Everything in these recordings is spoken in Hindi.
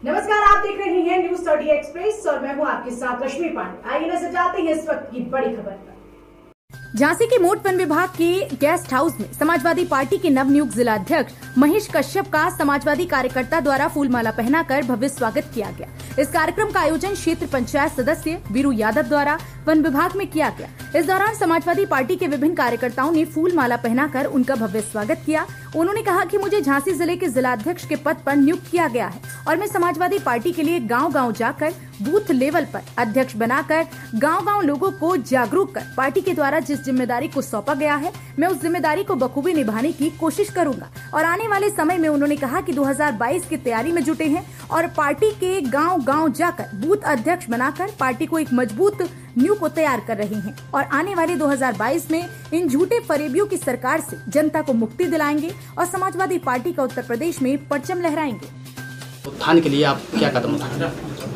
नमस्कार, आप देख रहे हैं न्यूज 30 एक्सप्रेस और मैं हूं आपके साथ रश्मि पांडे। आइए नजर डालते हैं इस वक्त की बड़ी खबर पर। झांसी के मोट वन विभाग के गेस्ट हाउस में समाजवादी पार्टी के नवनियुक्त जिला अध्यक्ष महेश कश्यप का समाजवादी कार्यकर्ता द्वारा फूलमाला पहनाकर भव्य स्वागत किया गया। इस कार्यक्रम का आयोजन क्षेत्र पंचायत सदस्य वीरू यादव द्वारा वन विभाग में किया गया। इस दौरान समाजवादी पार्टी के विभिन्न कार्यकर्ताओं ने फूलमाला पहनाकर उनका भव्य स्वागत किया। उन्होंने कहा कि मुझे झांसी जिले के जिला अध्यक्ष के पद पर नियुक्त किया गया है और मैं समाजवादी पार्टी के लिए गांव-गांव जाकर बूथ लेवल पर अध्यक्ष बनाकर गांव-गांव लोगों को जागरूक कर पार्टी के द्वारा जिस जिम्मेदारी को सौंपा गया है, मैं उस जिम्मेदारी को बखूबी निभाने की कोशिश करूंगा। और आने वाले समय में उन्होंने कहा कि 2022 की तैयारी में जुटे हैं और पार्टी के गांव-गांव जाकर बूथ अध्यक्ष बनाकर पार्टी को एक मजबूत नींव को तैयार कर रहे हैं और आने वाले 2022 में इन झूठे फरेबियों की सरकार से जनता को मुक्ति दिलाएंगे और समाजवादी पार्टी का उत्तर प्रदेश में परचम लहराएंगे। उत्थान के लिए आप क्या कदम उठाएंगे?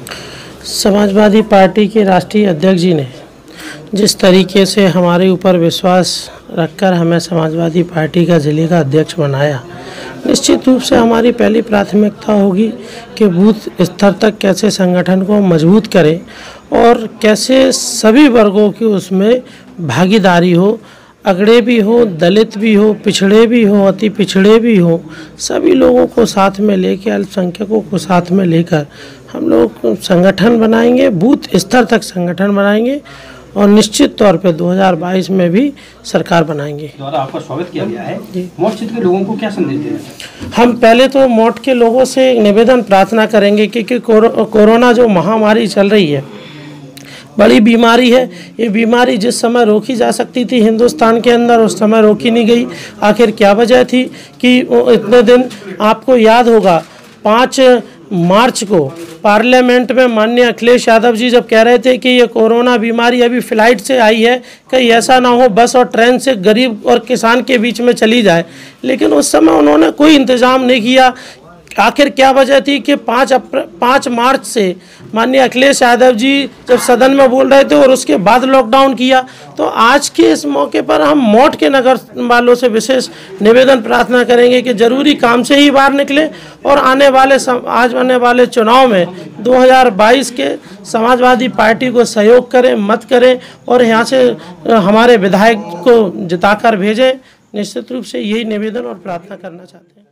समाजवादी पार्टी के राष्ट्रीय अध्यक्ष जी ने जिस तरीके से हमारे ऊपर विश्वास रखकर हमें समाजवादी पार्टी का जिले का अध्यक्ष बनाया, निश्चित रूप से हमारी पहली प्राथमिकता होगी कि बूथ स्तर तक कैसे संगठन को मजबूत करें और कैसे सभी वर्गों की उसमें भागीदारी हो, अगड़े भी हो, दलित भी हो, पिछड़े भी हो, अति पिछड़े भी हो, सभी लोगों को साथ में लेकर, अल्पसंख्यकों को साथ में लेकर हम लोग संगठन बनाएंगे, बूथ स्तर तक संगठन बनाएंगे और निश्चित तौर पे 2022 में भी सरकार बनाएंगे। द्वारा आपका स्वागत किया गया है। मोट क्षेत्र के लोगों को क्या संदेश दें? हम पहले तो मोट के लोगों से निवेदन प्रार्थना करेंगे क्योंकि कोरोना जो महामारी चल रही है, बड़ी बीमारी है। ये बीमारी जिस समय रोकी जा सकती थी हिंदुस्तान के अंदर, उस समय रोकी नहीं गई। आखिर क्या वजह थी कि इतने दिन आपको याद होगा 5 मार्च को पार्लियामेंट में माननीय अखिलेश यादव जी जब कह रहे थे कि ये कोरोना बीमारी अभी फ्लाइट से आई है, कहीं ऐसा ना हो बस और ट्रेन से गरीब और किसान के बीच में चली जाए, लेकिन उस समय उन्होंने कोई इंतज़ाम नहीं किया। आखिर क्या वजह थी कि 5 मार्च से माननीय अखिलेश यादव जी जब सदन में बोल रहे थे और उसके बाद लॉकडाउन किया। तो आज के इस मौके पर हम मोट के नगर वालों से विशेष निवेदन प्रार्थना करेंगे कि जरूरी काम से ही बाहर निकले और आने वाले चुनाव में 2022 के समाजवादी पार्टी को सहयोग करें, मत करें और यहाँ से हमारे विधायक को जिताकर भेजें। निश्चित रूप से यही निवेदन और प्रार्थना करना चाहते हैं।